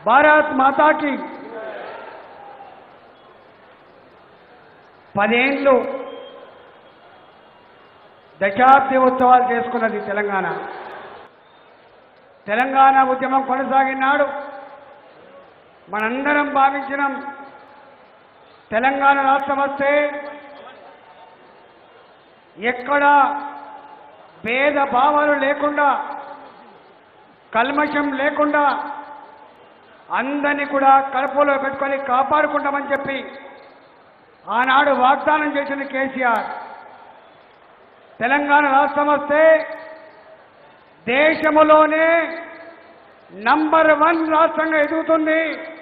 భారత్ మాతా की 10 ఏళ్ళు దశాబ్ది ఉత్సవాలు చేసుకున్నది తెలంగాణ. తెలంగాణ ఉద్యమం కొనసాగినాడు. మనందరం భావించినాం తెలంగాణ రాష్ట్రం వస్తే ఎక్కడ భేద భావాలు లేకుండా కల్మషం లేకుండా అందరినీ కూడా కడుపులో పెట్టుకొని కాపాడుకుంటామని చెప్పి ఆనాడు వాగ్దానం చేసిన కేసీఆర్. తెలంగాణ రాష్ట్రం వస్తే దేశంలోనే నంబర్ 1 రాష్ట్రంగా ఎదుగుతుంది.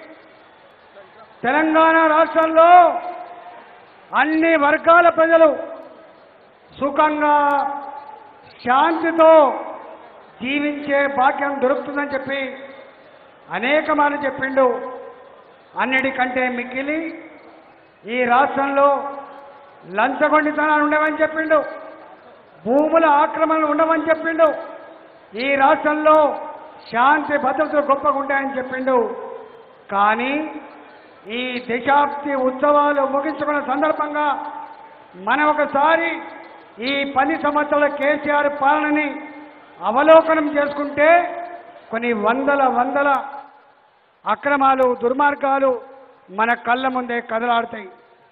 తెలంగాణ రాష్ట్రంలో అన్ని వర్గాల ప్రజలు సుఖంగా శాంతితో జీవించే భాగ్యం దొరుకుతుందని చెప్పి అనేక మార్లు చెప్పిండు. అన్నిటికంటే మిక్కిలి ఈ రాష్ట్రంలో లంచగొండితనాలు ఉండవని చెప్పిండు. భూముల ఆక్రమణలు ఉండవని చెప్పిండు. ఈ రాష్ట్రంలో శాంతి భద్రతలు గొప్పగా ఉంటాయని చెప్పిండు. కానీ ఈ దశాబ్ది ఉత్సవాలు ముగించుకున్న సందర్భంగా మనం ఒకసారి ఈ 10 సంవత్సరాల కేసీఆర్ పాలనని అవలోకనం చేసుకుంటే కొన్ని వందల అక్రమాలు దుర్మార్గాలు మన కళ్ళ ముందే కదలాడుతాయి.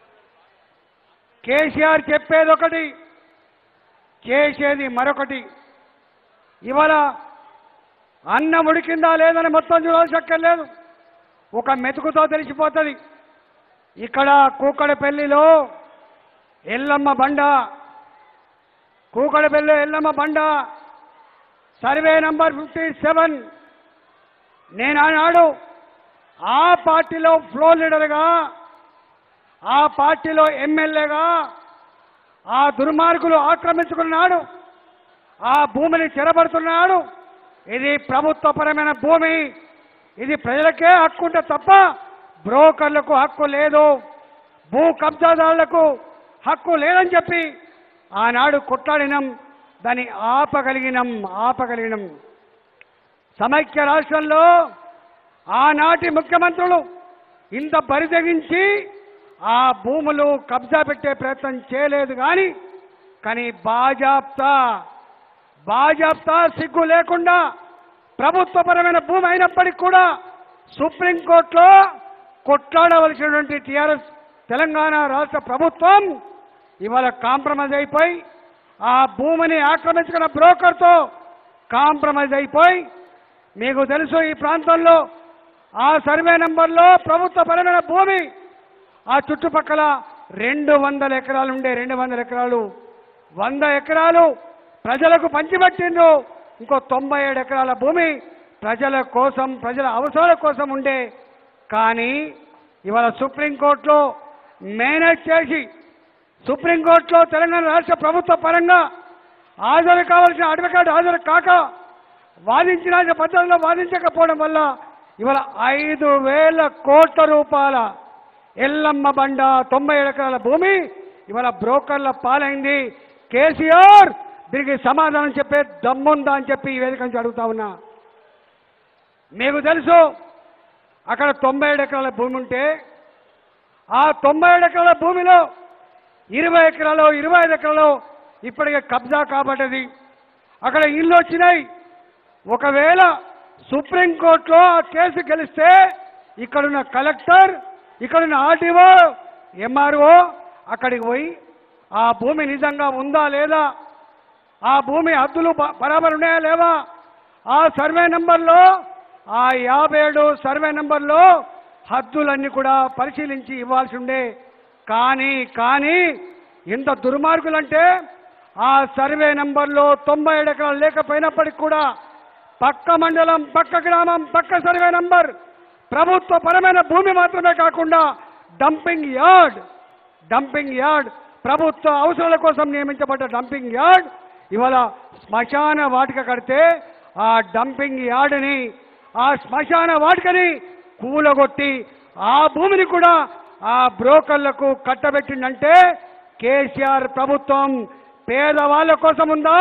కేసీఆర్ చెప్పేది ఒకటి, చేసేది మరొకటి. ఇవాళ అన్నం ఉడికిందా లేదని మొత్తం చూడాల్సక్కర్లేదు, ఒక మెతుకుతో తెలిసిపోతుంది. ఇక్కడ కూకడపల్లిలో ఎల్లమ్మ బండ సర్వే నంబర్ 57. నేను ఆనాడు ఆ పార్టీలో ఫ్లోర్ లీడర్గా, ఆ పార్టీలో ఎమ్మెల్యేగా ఆ దుర్మార్గులు ఆక్రమించుకున్నాడు, ఆ భూమిని చెరబడుతున్నాడు. ఇది ప్రభుత్వపరమైన భూమి, ఇది ప్రజలకే హక్కు ఉంటే తప్ప బ్రోకర్లకు హక్కు లేదు, భూ కబ్జాదారులకు హక్కు లేదని చెప్పి ఆనాడు కొట్లాడినం. దాన్ని ఆపగలిగినం. సమైక్య రాష్ట్రంలో ఆనాటి ముఖ్యమంత్రులు ఇంత బరితెగించి ఆ భూములు కబ్జా పెట్టే ప్రయత్నం చేయలేదు. కానీ బాజాప్తా సిగ్గు లేకుండా ప్రభుత్వపరమైన భూమి అయినప్పటికీ కూడా సుప్రీంకోర్టులో కొట్లాడవలసినటువంటి టీఆర్ఎస్ తెలంగాణ రాష్ట్ర ప్రభుత్వం ఇవాళ కాంప్రమైజ్ అయిపోయి ఆ భూమిని ఆక్రమించుకున్న బ్రోకర్తో కాంప్రమైజ్ అయిపోయి, మీకు తెలుసు ఈ ప్రాంతంలో ఆ సర్వే నంబర్లో ప్రభుత్వపరమైన భూమి ఆ చుట్టుపక్కల 200 ఎకరాలు ఉండే 200 ఎకరాలు 100 ఎకరాలు ప్రజలకు పంచిపెట్టిండ్రు. ఇంకో 97 ఎకరాల భూమి ప్రజల కోసం, ప్రజల అవసరాల కోసం ఉండే. కానీ ఇవాళ సుప్రీంకోర్టులో మేనేజ్ చేసి సుప్రీంకోర్టులో తెలంగాణ రాష్ట్ర ప్రభుత్వ పరంగా హాజరు కావాల్సిన అడ్వకేట్ హాజరు కాక వాదించిన పద్ధతిలో వాదించకపోవడం వల్ల ఇవాళ 5,000 కోట్ల రూపాయల ఎల్లమ్మ బండ 97 ఎకరాల భూమి ఇవాళ బ్రోకర్ల పాలైంది. కేసీఆర్ దీనికి సమాధానం చెప్పే దమ్ముందా అని చెప్పి ఈ వేదిక నుంచి అడుగుతా ఉన్నా. మీకు తెలుసు అక్కడ 97 ఎకరాల భూమి ఉంటే ఆ 97 ఎకరాల భూమిలో 20 ఎకరాలు 25 ఎకరాలు ఇప్పటికే కబ్జా కాబట్టది. అక్కడ ఇల్లు వచ్చినాయి. ఒకవేళ సుప్రీంకోర్టులో ఆ కేసు గెలిస్తే ఇక్కడున్న కలెక్టర్, ఇక్కడున్న ఆర్టీఓ, ఎంఆర్ఓ అక్కడికి పోయి ఆ భూమి నిజంగా ఉందా లేదా, ఆ భూమి హద్దులు బరాబర్ ఉన్నాయా లేవా, ఆ సర్వే నంబర్లో ఆ 57 సర్వే నంబర్లో హద్దులన్నీ కూడా పరిశీలించి ఇవ్వాల్సి ఉండే. కానీ ఇంత దుర్మార్గులంటే ఆ సర్వే నంబర్లో 97 ఎకరాలు లేకపోయినప్పటికీ కూడా పక్క మండలం, పక్క గ్రామం, పక్క సర్వే నంబర్ ప్రభుత్వపరమైన భూమి మాత్రమే కాకుండా డంపింగ్ యార్డ్ ప్రభుత్వ అవసరాల కోసం నియమించబడ్డ డంపింగ్ యార్డ్ ఇవాళ శ్మశాన వాటిక కడితే ఆ డంపింగ్ యార్డ్ని, ఆ శ్మశాన వాటికని కూలగొట్టి ఆ భూమిని కూడా ఆ బ్రోకర్లకు కట్టబెట్టిందంటే కేసీఆర్ ప్రభుత్వం పేదవాళ్ళ కోసం ఉందా?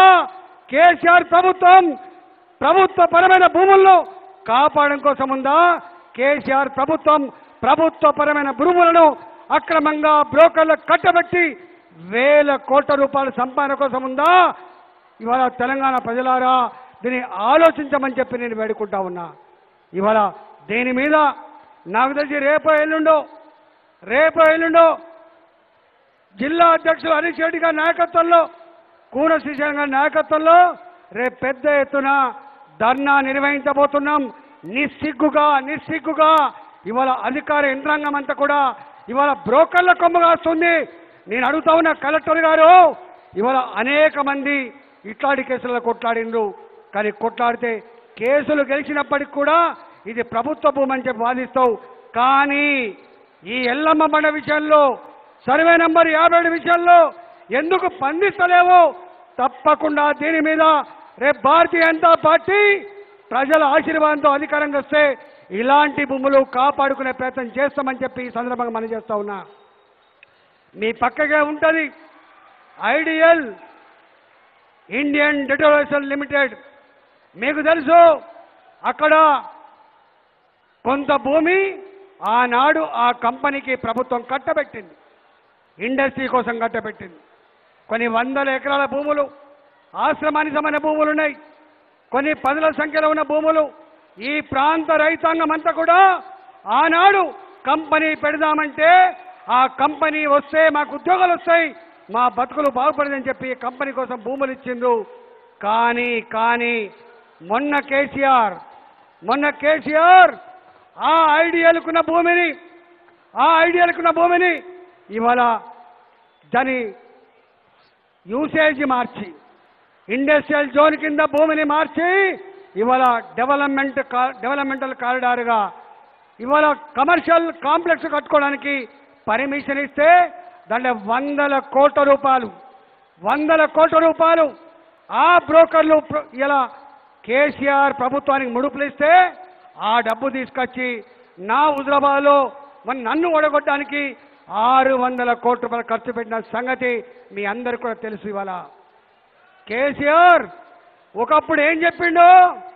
కేసీఆర్ ప్రభుత్వం ప్రభుత్వపరమైన భూములను కాపాడడం కోసం ఉందా? కేసీఆర్ ప్రభుత్వం ప్రభుత్వపరమైన భూములను అక్రమంగా బ్రోకర్లకు కట్టబెట్టి వేల కోట్ల రూపాయల సంపాదన కోసం ఉందా? ఇవాళ తెలంగాణ ప్రజలారా దీన్ని ఆలోచించమని చెప్పి నేను వేడుకుంటా ఉన్నా. ఇవాళ దీని మీద నాకు తెలిసి రేపో ఎల్లుండో జిల్లా అధ్యక్షులు హరీష్ రెడ్డి గారి నాయకత్వంలో, కూన శ్రీశైలం గారి నాయకత్వంలో రేపు పెద్ద ఎత్తున ధర్నా నిర్వహించబోతున్నాం. నిస్సిగ్గుగా ఇవాళ అధికార యంత్రాంగం అంతా కూడా ఇవాళ బ్రోకర్ల కొమ్ము కాస్తుంది. నేను అడుగుతా ఉన్న కలెక్టర్ గారు, ఇవాళ అనేక మంది ఇట్లాంటి కేసులలో కొట్లాడిండ్రు. కానీ కొట్లాడితే కేసులు గెలిచినప్పటికి కూడా ఇది ప్రభుత్వ భూమి అని చెప్పి వాదిస్తావు. కానీ ఈ ఎల్లమ్మ బండ విషయంలో, సర్వే నంబర్ 57 విషయంలో ఎందుకు స్పందిస్తలేవు? తప్పకుండా దీని మీద రేపు భారతీయ జనతా పార్టీ ప్రజల ఆశీర్వాదంతో అధికారంగా వస్తే ఇలాంటి భూములు కాపాడుకునే ప్రయత్నం చేస్తామని చెప్పి ఈ సందర్భంగా మనం చేస్తా ఉన్నా. మీ పక్కగా ఉంటుంది ఐడిఎల్ ఇండియన్ డెటోరేషన్ లిమిటెడ్. మీకు తెలుసు అక్కడ కొంత భూమి ఆనాడు ఆ కంపెనీకి ప్రభుత్వం కట్టబెట్టింది, ఇండస్ట్రీ కోసం కట్టబెట్టింది. కొన్ని వందల ఎకరాల భూములు ఆశ్రమానికి సంబంధించిన భూములు ఉన్నాయి, కొన్ని పదుల సంఖ్యలో ఉన్న భూములు. ఈ ప్రాంత రైతాంగం అంతా కూడా ఆనాడు కంపెనీ పెడదామంటే ఆ కంపెనీ వస్తే మాకు ఉద్యోగాలు వస్తాయి, మా బతుకులు బాగుపడదని చెప్పి కంపెనీ కోసం భూములు ఇచ్చిండ్రు. కానీ మొన్న కేసీఆర్ ఆ ఐడియాలకున్న భూమిని ఇవాళ దాని యూసేజ్ మార్చి ఇండస్ట్రియల్ జోన్ కింద భూమిని మార్చి ఇవాళ డెవలప్మెంటల్ కారిడార్గా ఇవాళ కమర్షియల్ కాంప్లెక్స్ కట్టుకోవడానికి పర్మిషన్ ఇస్తే దాంట్లో 100 కోట్ల రూపాయలు ఆ బ్రోకర్లు ఇలా కేసీఆర్ ప్రభుత్వానికి ముడుపులు ఇస్తే ఆ డబ్బు తీసుకొచ్చి నా హుజరాబాద్లో నన్ను ఓడగొట్టడానికి 600 కోట్ల రూపాయలు ఖర్చు పెట్టిన సంగతి మీ అందరికీ కూడా తెలుసు. ఇవాళ కేసీఆర్ ఒకప్పుడు ఏం చెప్పిండో,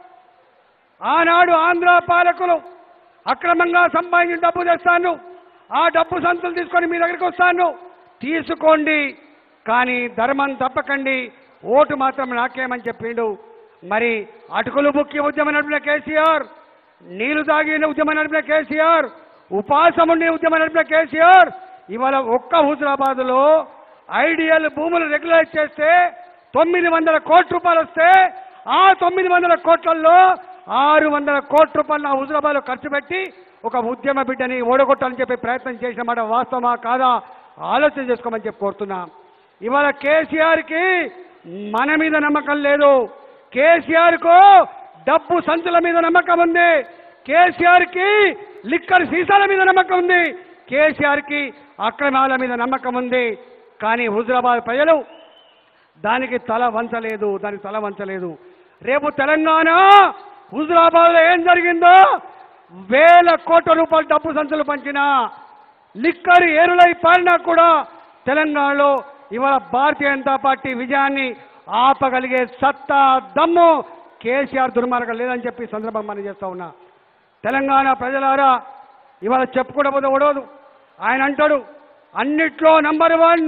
ఆనాడు ఆంధ్ర పాలకులు అక్రమంగా సంపాదించిన డబ్బు తెస్తాను, ఆ డబ్బు సంతులు తీసుకొని మీ దగ్గరికి వస్తాను, తీసుకోండి కానీ ధర్మం తప్పకండి, ఓటు మాత్రం నాకేమని చెప్పిండు. మరి అటుకులు బుక్కి ఉద్యమం నడిపిన కేసీఆర్, నీళ్లు తాగిన ఉద్యమం నడిపిన కేసీఆర్, ఉపాసం ఉండి ఉద్యమం నడిపిన కేసీఆర్ ఇవాళ ఒక్క హుజరాబాద్లో ఐడియల్ భూములు రెగ్యులైజ్ చేస్తే 900 కోట్ల రూపాయలు వస్తే ఆ 900 కోట్లలో 600 కోట్ల రూపాయలు నా హుజరాబాద్లో ఖర్చు పెట్టి ఒక ఉద్యమ బిడ్డని ఓడగొట్టాలని చెప్పి ప్రయత్నం చేసిన మాట వాస్తవమా కాదా ఆలోచన చేసుకోమని చెప్పి కోరుతున్నా. ఇవాళ కేసీఆర్కి మన మీద నమ్మకం లేదు, కేసీఆర్కు డబ్బు సంచుల మీద నమ్మకం ఉంది, కేసీఆర్కి లిక్కర్ సీసాల మీద నమ్మకం ఉంది, కేసీఆర్కి అక్రమాల మీద నమ్మకం ఉంది. కానీ హుజరాబాద్ ప్రజలు దానికి తల వంచలేదు. రేపు తెలంగాణ హుజరాబాద్లో ఏం జరిగిందో, వేల కోట్ల రూపాయల డబ్బు సంచులు పంచిన లిక్కర్ ఏరులై పారినా కూడా తెలంగాణలో ఇవాళ భారతీయ జనతా పార్టీ విజయాన్ని ఆపగలిగే సత్తా దమ్ము కేసీఆర్ దుర్మార్గం లేదని చెప్పి సందర్భం మనం చేస్తా ఉన్నా. తెలంగాణ ప్రజలారా ఇవాళ చెప్పుకోవడం ఓడవదు. ఆయన అంటాడు అన్నిట్లో నంబర్ వన్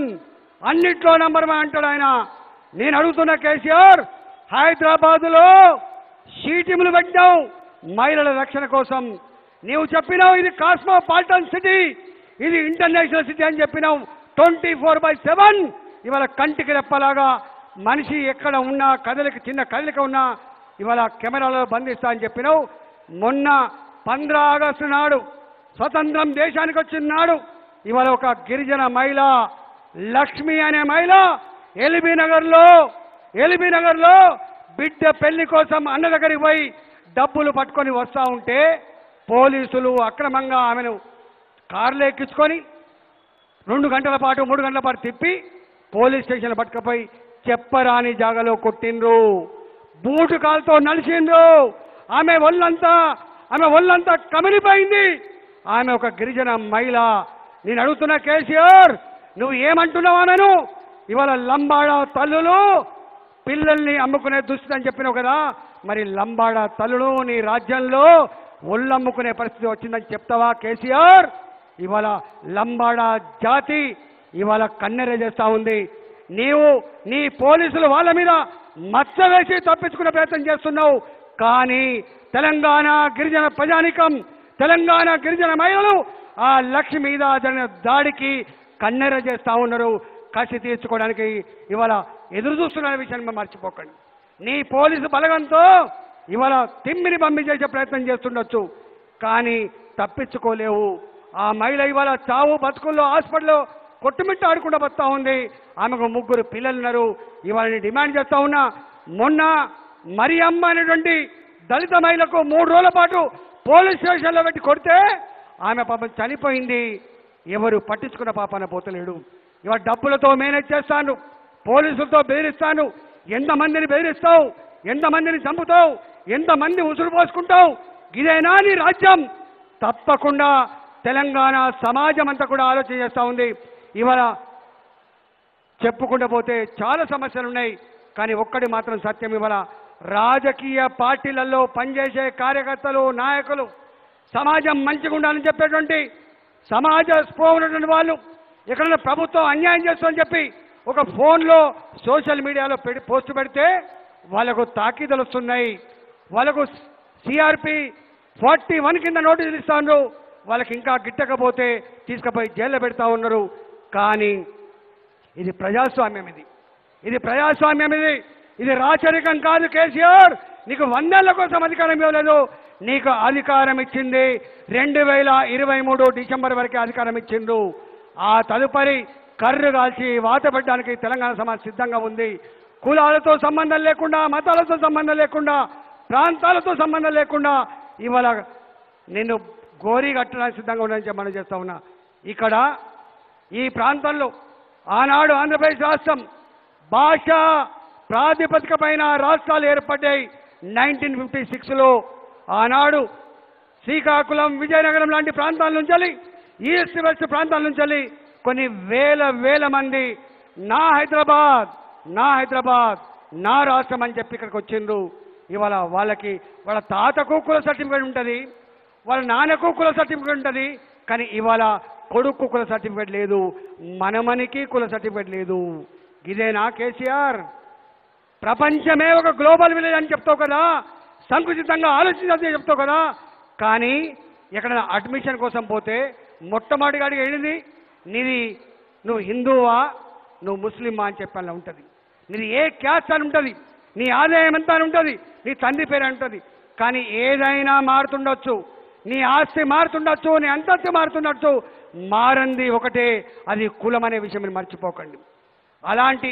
అంటాడు ఆయన. నేను అడుగుతున్న కేసీఆర్, హైదరాబాదులో షీటిములు పెట్టావు మహిళల రక్షణ కోసం, నీవు చెప్పినావు ఇది కాస్మోపాలిటన్ సిటీ, ఇది ఇంటర్నేషనల్ సిటీ అని చెప్పినావు. 24/7 ఇవాళ కంటికి రెప్పలాగా మనిషి ఎక్కడ ఉన్నా చిన్న కదలిక ఉన్నా ఇవాళ కెమెరాలో బంధిస్తా అని చెప్పినావు. మొన్న 15 ఆగస్టు నాడు స్వతంత్రం దేశానికి వచ్చిన నాడు ఇవాళ ఒక గిరిజన మహిళ లక్ష్మి అనే మహిళ ఎల్బీ నగర్లో బిడ్డ పెళ్లి కోసం అన్న దగ్గరికి పోయి డబ్బులు పట్టుకొని వస్తూ ఉంటే పోలీసులు అక్రమంగా ఆమెను కార్లో ఎక్కించుకొని 2 గంటల పాటు 3 గంటల పాటు తిప్పి పోలీస్ స్టేషన్లో పట్టుకుపోయి చెప్పరాని జాగాలో కొట్టిండ్రు, బూటు కాలుతో నలిచిండ్రు. ఆమె ఒళ్ళంతా కమిలిపోయింది. ఆమె ఒక గిరిజన మహిళ. నేను అడుగుతున్న కేసీఆర్, నువ్వు ఏమంటున్నావు ఆమెను? ఇవాళ లంబాడా తల్లులు పిల్లల్ని అమ్ముకునే దుస్థితి అని చెప్పినావు కదా, మరి లంబాడా తల్లులు నీ రాజ్యంలో ఒళ్ళమ్ముకునే పరిస్థితి వచ్చిందని చెప్తావా కేసీఆర్? ఇవాళ లంబాడా జాతి ఇవాళ కన్నెర చేస్తా ఉంది. నీవు నీ పోలీసులు వాళ్ళ మీద మచ్చ వేసి తప్పించుకునే ప్రయత్నం చేస్తున్నావు. కానీ తెలంగాణ గిరిజన ప్రజానికం, తెలంగాణ గిరిజన మహిళలు ఆ లక్ష్మి మీద జరిగిన దాడికి కన్నెర చేస్తా ఉన్నారు. కసి తీర్చుకోవడానికి ఇవాళ ఎదురు చూస్తున్న విషయాన్ని మర్చిపోకండి. నీ పోలీసు బలగంతో ఇవాళ తిమ్మిని పంపి చేసే ప్రయత్నం చేస్తుండొచ్చు, కానీ తప్పించుకోలేవు. ఆ మహిళ ఇవాళ చావు బతుకుల్లో హాస్పిటల్లో కొట్టుమిట్ట ఆడుకుండా వస్తూ ఉంది. ఆమెకు 3 పిల్లలు ఉన్నారు. ఇవాళ డిమాండ్ చేస్తా ఉన్నా, మొన్న మరియమ్మ అనేటువంటి దళిత మహిళకు 3 రోజుల పాటు పోలీస్ స్టేషన్లో పెట్టి కొడితే ఆమె పాపం చనిపోయింది. ఎవరు పట్టించుకున్న పాపాన పోతలేడు. ఇవాళ డబ్బులతో మేనేజ్ చేస్తాను, పోలీసులతో బెదిరిస్తాను. ఎంతమందిని బెదిరిస్తావు, ఎంతమందిని చంపుతావు, ఎంతమంది ఉసురు పోసుకుంటావు? ఇదేనా నీ రాజ్యం? తప్పకుండా తెలంగాణ సమాజం అంతా కూడా ఆలోచన చేస్తూ ఉంది. ఇవాళ చెప్పుకుంటూ పోతే చాలా సమస్యలు ఉన్నాయి, కానీ ఒక్కటి మాత్రం సత్యం. ఇవాళ రాజకీయ పార్టీలలో పనిచేసే కార్యకర్తలు, నాయకులు సమాజం మంచిగా ఉండాలని చెప్పేటువంటి సమాజ స్పృహ ఉన్నటువంటి వాళ్ళు ఎక్కడైనా ప్రభుత్వం అన్యాయం చేస్తుందని చెప్పి ఒక ఫోన్లో సోషల్ మీడియాలో పోస్ట్ పెడితే వాళ్ళకు తాకీదులు వస్తున్నాయి. వాళ్ళకు సిఆర్పి 41 కింద నోటీసులు ఇస్తా ఉన్నారు. వాళ్ళకి ఇంకా గిట్టకపోతే తీసుకుపోయి జైల్లో పెడతా ఉన్నారు. కానీ ఇది ప్రజాస్వామ్యం, ఇది ప్రజాస్వామ్యం, ఇది రాచరికం కాదు. కేసీఆర్ నీకు 100 ఏళ్ల కోసం అధికారం ఇవ్వలేదు. నీకు అధికారం ఇచ్చింది 2023 డిసెంబర్ వరకే అధికారం ఇచ్చిండు. ఆ తదుపరి కర్రు కాల్చి వాత పెట్టడానికి తెలంగాణ సమాజం సిద్ధంగా ఉంది. కులాలతో సంబంధం లేకుండా, మతాలతో సంబంధం లేకుండా, ప్రాంతాలతో సంబంధం లేకుండా ఇవాళ నిన్ను గోరీ కట్టడానికి సిద్ధంగా ఉందని మనం చేస్తా ఉన్నా. ఇక్కడ ఈ ప్రాంతంలో ఆనాడు ఆంధ్రప్రదేశ్ రాష్ట్రం భాష ప్రాతిపదిక పైన రాష్ట్రాలు ఏర్పడ్డాయి. 1956లో ఆనాడు శ్రీకాకుళం, విజయనగరం లాంటి ప్రాంతాల నుంచి, ఈస్ట్ వెస్ట్ ప్రాంతాల నుంచి కొన్ని వేల మంది నా హైదరాబాద్, నా రాష్ట్రం అని చెప్పి ఇక్కడికి వచ్చిండ్రు. ఇవాళ వాళ్ళకి వాళ్ళ తాతకు కుల సర్టిఫికేట్ ఉంటుంది, వాళ్ళ నాన్నకు కుల సర్టిఫికేట్ ఉంటుంది, కానీ ఇవాళ కొడుకు కుల సర్టిఫికేట్ లేదు, మనమనికి కుల సర్టిఫికేట్ లేదు. ఇదేనా కేసీఆర్? ప్రపంచమే ఒక గ్లోబల్ విలేజ్ అని చెప్తావు కదా, సంకుచితంగా ఆలోచించాలని చెప్తావు కదా, కానీ ఎక్కడైనా అడ్మిషన్ కోసం పోతే మొట్టమొదటిగా అడిగేది నీది నువ్వు హిందువా, నువ్వు ముస్లిమా అని చెప్పాలని ఉంటుంది. నీది ఏ క్యాస్ట్ అని ఉంటుంది, నీ ఆదాయం ఎంత అని ఉంటుంది, నీ తండ్రి పేరు ఉంటుంది. కానీ ఏదైనా మారుతుండొచ్చు, నీ ఆస్తి మారుతుండొచ్చు, నీ అంతస్తు మారుతుండొచ్చు, మారంది ఒకటే, అది కులం అనే విషయం మీరు మర్చిపోకండి. అలాంటి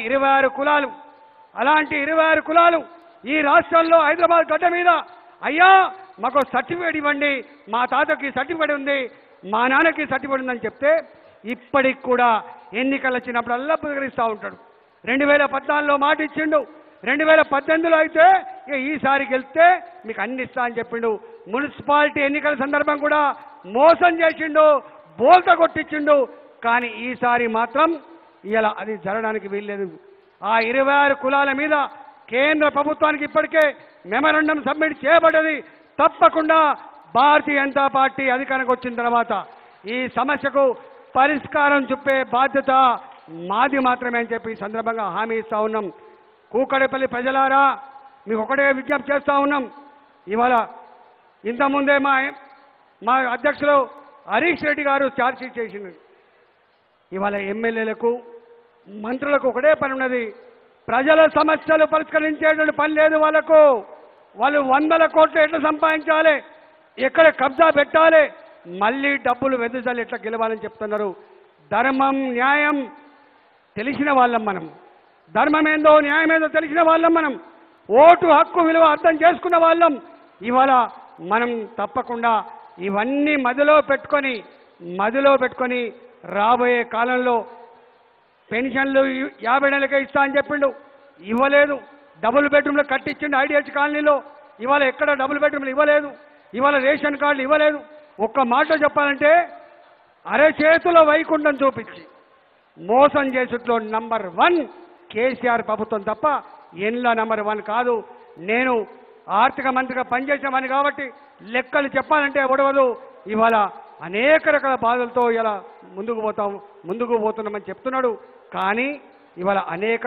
26 కులాలు ఈ రాష్ట్రంలో హైదరాబాద్ గడ్డ మీద అయ్యా మాకు సర్టిఫికేట్ ఇవ్వండి, మా తాతకి సర్టిఫికేట్ ఉంది, మా నాన్నకి సర్టిఫికేట్ ఉందని చెప్తే ఇప్పటికి కూడా ఎన్నికలు వచ్చినప్పుడల్లా పురస్కరిస్తూ ఉంటాడు. 2014లో మాట ఇచ్చిండు, 2018లో అయితే ఈసారి గెలిస్తే మీకు అన్ని ఇస్తా అని చెప్పిండు. మున్సిపాలిటీ ఎన్నికల సందర్భం కూడా మోసం చేసిండు, బోల్త కొట్టించిండు. కానీ ఈసారి మాత్రం ఇలా అది జరగడానికి వీల్లేదు. ఆ 26 కులాల మీద కేంద్ర ప్రభుత్వానికి ఇప్పటికే మెమరాండం సబ్మిట్ చేయబడ్డది. తప్పకుండా భారతీయ జనతా పార్టీ అధికారానికి వచ్చిన తర్వాత ఈ సమస్యకు పరిష్కారం చూపే బాధ్యత మాది మాత్రమే అని చెప్పి ఈ సందర్భంగా హామీ ఇస్తా ఉన్నాం. కూకడపల్లి ప్రజలారా, మీకు ఒకటే విజ్ఞప్తి చేస్తూ ఉన్నాం. ఇవాళ ఇంతకుముందే మా అధ్యక్షులు హరీష్ రెడ్డి గారు ఛార్జ్షీట్ చేసింది. ఇవాళ ఎమ్మెల్యేలకు, మంత్రులకు ఒకటే పని ఉన్నది, ప్రజల సమస్యలు పరిష్కరించేటువంటి పని లేదు వాళ్ళకు. వాళ్ళు 100ల కోట్లు ఎట్లా సంపాదించాలి, ఎక్కడ కబ్జా పెట్టాలి, మళ్ళీ డబ్బులు వెదజాలి, ఎట్లా గెలవాలని చెప్తున్నారు. ధర్మం, న్యాయం తెలిసిన వాళ్ళం మనం, ధర్మం ఏందో న్యాయం ఏందో తెలిసిన వాళ్ళం మనం, ఓటు హక్కు విలువ అర్థం చేసుకున్న వాళ్ళం. ఇవాళ మనం తప్పకుండా ఇవన్నీ మదిలో పెట్టుకొని రాబోయే కాలంలో పెన్షన్లు 50 నెలలకే ఇస్తా అని చెప్పిండు, ఇవ్వలేదు. డబుల్ బెడ్రూమ్లు కట్టించిండు ఐడిహెచ్ కాలనీలో, ఇవాళ ఎక్కడ డబుల్ బెడ్రూమ్లు ఇవ్వలేదు. ఇవాళ రేషన్ కార్డులు ఇవ్వలేదు. ఒక్క మాట చెప్పాలంటే అరచేతిలో వైకుంఠం చూపించి మోసం చేసేట్లో నంబర్ 1 కేసీఆర్ ప్రభుత్వం తప్ప ఎన్ల నంబర్ 1 కాదు. నేను ఆర్థిక మంత్రిగా పనిచేసేవాడిని కాబట్టి లెక్కలు చెప్పాలంటే ఒడవదు. ఇవాళ అనేక రకాల బాధలతో ఇలా ముందుకు పోతున్నామని చెప్తున్నాడు. కానీ ఇవాళ అనేక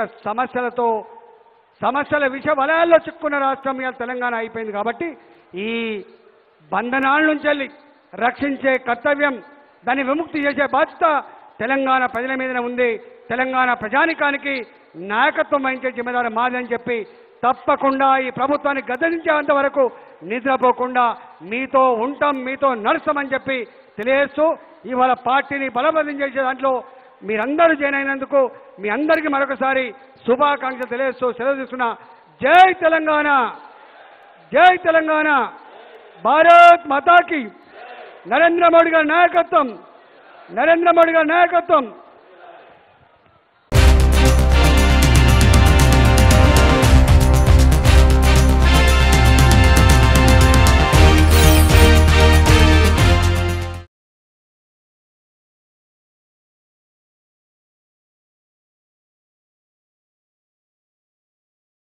సమస్యల విష వలయాల్లో చిక్కున్న రాష్ట్రం ఇవాళ తెలంగాణ అయిపోయింది. కాబట్టి ఈ బంధనాల నుంచి వెళ్ళి రక్షించే కర్తవ్యం, దాన్ని విముక్తి చేసే బాధ్యత తెలంగాణ ప్రజల మీదనే ఉంది. తెలంగాణ ప్రజానికానికి నాయకత్వం వహించే జిమ్మేదారు మాది అని చెప్పి తప్పకుండా ఈ ప్రభుత్వాన్ని గద్దెదించేంత వరకు నిద్రపోకుండా మీతో ఉంటాం, మీతో నడుస్తామని చెప్పి తెలియజేస్తూ ఇవాళ పార్టీని బలపదం చేసే దాంట్లో మీరందరూ జాయిన్ అయినందుకు మీ అందరికీ మరొకసారి శుభాకాంక్షలు తెలియజేస్తూ సెలవు తీసుకున్నా. జై తెలంగాణ, జై తెలంగాణ, భారత్ మాతాకి. నరేంద్ర మోడీ గారి నాయకత్వం, నరేంద్ర మోడీ గారి నాయకత్వం.